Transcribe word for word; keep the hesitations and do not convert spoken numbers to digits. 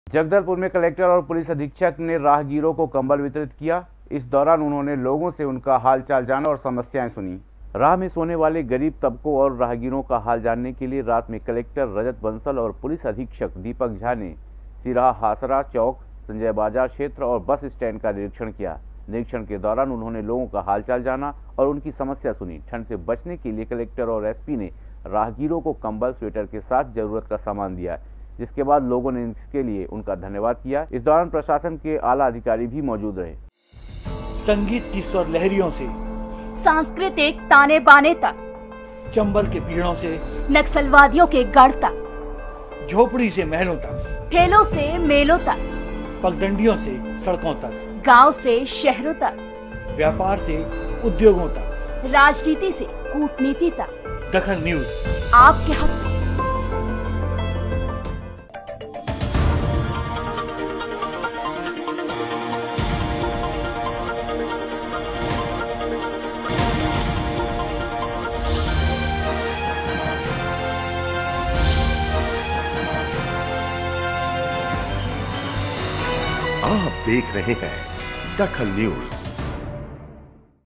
जगदलपुर में कलेक्टर और पुलिस अधीक्षक ने राहगीरों को कंबल वितरित किया। इस दौरान उन्होंने लोगों से उनका हालचाल जाना और समस्याएं सुनी। राह में सोने वाले गरीब तबकों और राहगीरों का हाल जानने के लिए रात में कलेक्टर रजत बंसल और पुलिस अधीक्षक दीपक झा ने सिराहा, हासरा चौक, संजय बाजार क्षेत्र और बस स्टैंड का निरीक्षण किया। निरीक्षण के दौरान उन्होंने लोगों का हालचाल जाना और उनकी समस्या सुनी। ठंड से बचने के लिए कलेक्टर और एसपी ने राहगीरों को कंबल, स्वेटर के साथ जरूरत का सामान दिया, जिसके बाद लोगों ने इसके लिए उनका धन्यवाद किया। इस दौरान प्रशासन के आला अधिकारी भी मौजूद रहे। संगीत की स्वर लहरियों से सांस्कृतिक ताने बाने तक, चंबल के पीड़ों से नक्सलवादियों के गढ़ तक, झोपड़ी से महलों तक, ठेलों से मेलों तक, पगडंडियों से सड़कों तक, गांव से शहरों तक, व्यापार से उद्योगों तक, राजनीति से कूटनीति तक, दखल न्यूज आपके हक में। आप देख रहे हैं दखल न्यूज।